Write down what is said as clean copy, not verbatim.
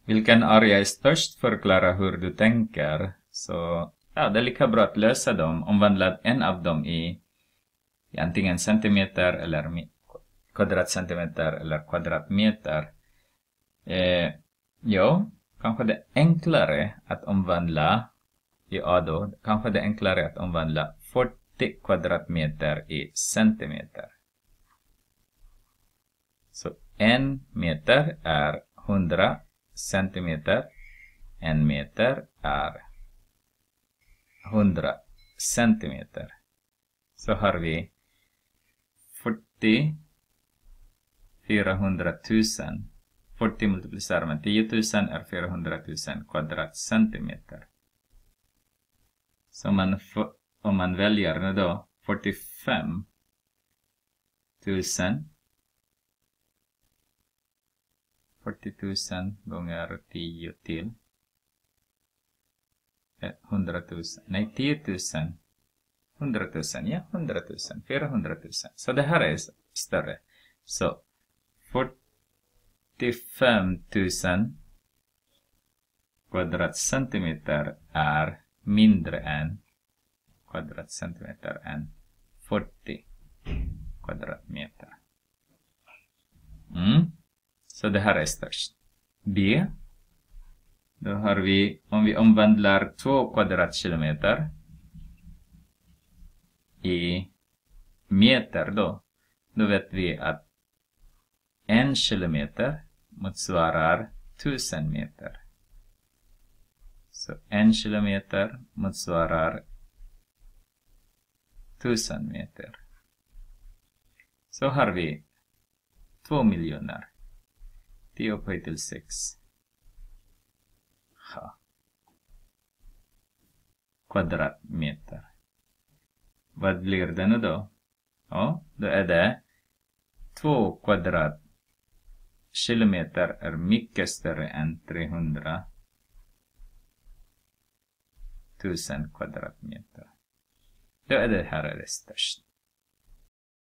vilken area är störst förklara hur du tänker. Så ja, det är lika bra att lösa dem. Omvandla en av dem i antingen centimeter eller kvadratcentimeter eller kvadratmeter. Jo, kanske det är enklare att omvandla kanske det är enklare att omvandla 40 kvadratmeter i centimeter. Så 1 meter är 100 centimeter. 1 meter är 100 centimeter. Så har vi 40 400 000. 40 multiplicerar med 10 000 är 400 000 kvadratcentimeter. Så om man väljer nu då 45 000 gånger 10 till 100 000. Nej, 10 000. 100 000, ja, 100 000, 400 000. Så det här är större. Så 45 000 kvadratcentimeter är mindre än kvadratcentimeter än 40 kvadratmeter. Så det här är störst. B. Då har vi, om vi omvandlar 2 kvadratkilometer i meter då vet vi att 1 kilometer motsvarar 1000 meter. Så 1 kilometer motsvarar 1000 meter. Så har vi 2 miljoner. 10 upphöjt till 6. Kvadratmeter. Vad blir det nu då? Ja, då är det 2 kvadratkilometer är mycket större än 300 000 kvadratmeter. Då är det här är det störst.